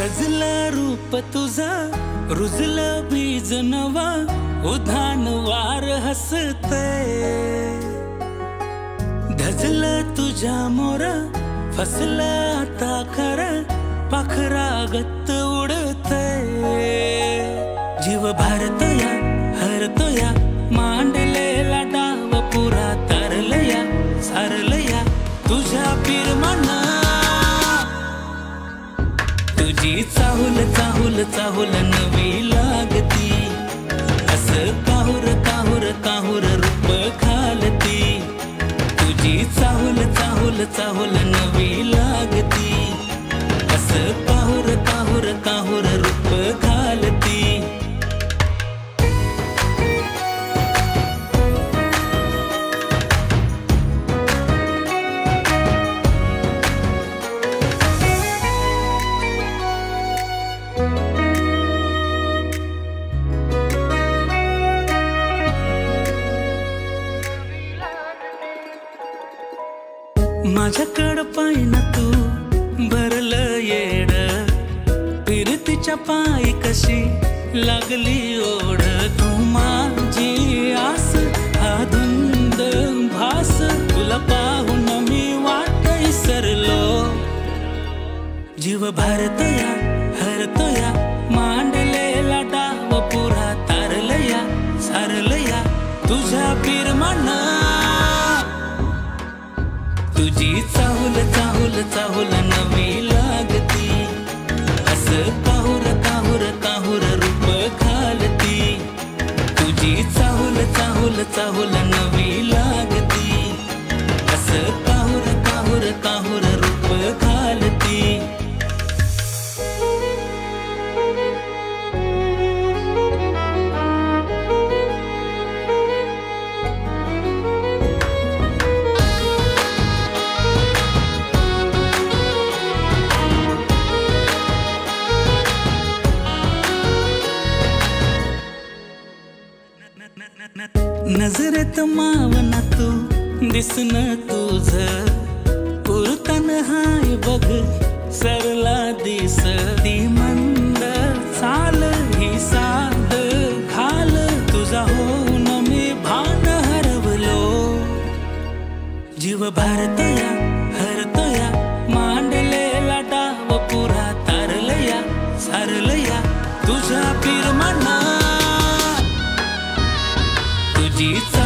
सजला रूप तुझा रुजलं बीज नवा उधाण वार हसते धजलं तुझ्या मोरा फसला आता खरं पाखरागत उडते जीव भारतया हरतोया मांडलेला डाव पुरा तरलया सारलया तुझ्या पिरमाना तुझी चाहुल चाहुल चाहुल नवी लागती असं काहुर काहुर काहुर रूप घालती तुझी चाहुल चाहुल चाहुल नवी लागती असं काहुर काहुर काहुर रूप घालती माझ्याकडं पाहिना तू भरलं येड फिरतीच्या पायी कशी लागली ओढ तू माझी आस हा धुंद भास तुला पाहून मी वाट विसरलो जीव भारतया हरतोया मांडलेला डाव पुरा तारलया सारलया तुझ्या पिरमाना तुझी चाहुल चाहुल चाहुल नवी लागती असं काहुर काहुर काहुर रूप घालती तुझी चाहुल चाहुल चाहुल नवी लागती असं काहुर काहुर काहुर रूप घालती नजरेत मावना तू दिसन तुझ पुरतन हाय बघ सरला दिस ती मंद चाल ही साध घाल तुझा होऊन मी भान हरवलो जीव भारतया हरतोया मांडलेला डाव पुरा तारलया सारलया तुझ्या पिरमाना तुझी